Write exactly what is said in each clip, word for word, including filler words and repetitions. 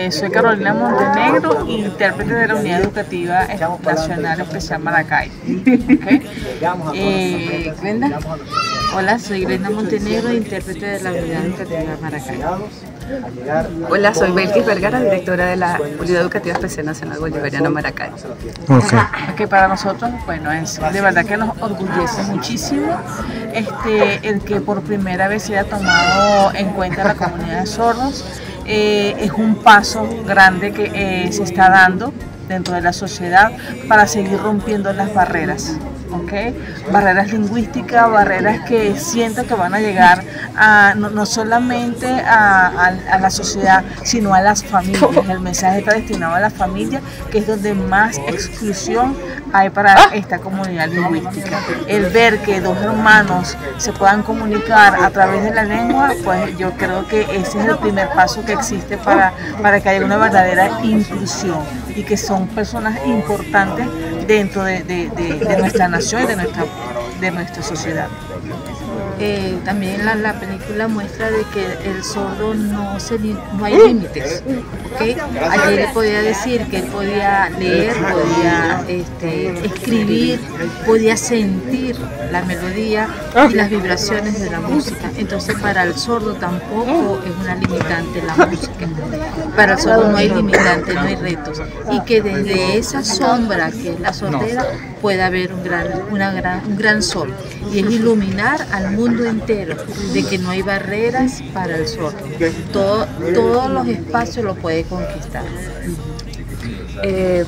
Eh, soy Carolina Montenegro, intérprete de la Unidad Educativa Nacional Especial Maracay. ¿Okay? Eh, Glenda. Hola, soy Glenda Montenegro, intérprete de la Unidad Educativa Maracay. Hola, soy Belkis Vergara, directora de la Unidad Educativa Especial Nacional Bolivariano Maracay. Okay. Que para nosotros, bueno, es de verdad que nos orgullece muchísimo este, el que por primera vez se haya tomado en cuenta la comunidad de sordos. Eh, es un paso grande que eh, se está dando dentro de la sociedad para seguir rompiendo las barreras. ¿Okay? Barreras lingüísticas, barreras que siento que van a llegar a, no, no solamente a, a, a la sociedad, sino a las familias. El mensaje está destinado a las familias, que es donde más exclusión hay para esta comunidad lingüística. El ver que dos hermanos se puedan comunicar a través de la lengua, pues yo creo que ese es el primer paso que existe para, para que haya una verdadera inclusión y que son personas importantes dentro de, de, de, de nuestra nación y de nuestra, de nuestra sociedad. Eh, también la, la película muestra de que el sordo no, se, no hay límites. ¿Okay? Ayer él podía decir que él podía leer, podía este, escribir, podía sentir la melodía y las vibraciones de la música. Entonces para el sordo tampoco es una limitante la música. Para el sordo no hay limitante, no hay retos. Y que desde esa sombra que es la sordera puede haber un gran, una gran, un gran sol. Y es iluminar al mundo entero de que no hay barreras para el sordo. Todo, todos los espacios lo puede conquistar. Eh,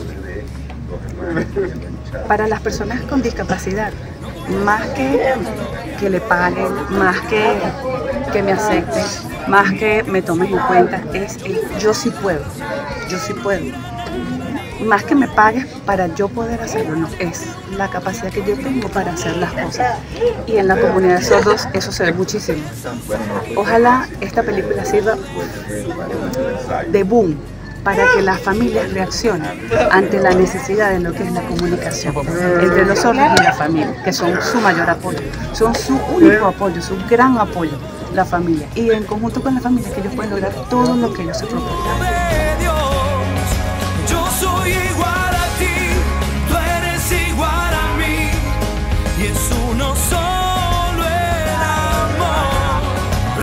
para las personas con discapacidad, más que que le paguen, más que que me acepten, más que me tomen en cuenta, es el yo sí puedo, yo sí puedo. Más que me pagues para yo poder hacerlo, no, es la capacidad que yo tengo para hacer las cosas. Y en la comunidad de sordos eso se ve muchísimo. Ojalá esta película sirva de boom para que las familias reaccionen ante la necesidad de lo que es la comunicación entre los sordos y la familia, que son su mayor apoyo, son su único apoyo, su gran apoyo, la familia. Y en conjunto con la familia que ellos pueden lograr todo lo que ellos se propongan. Soy igual a ti, tú eres igual a mí, y en su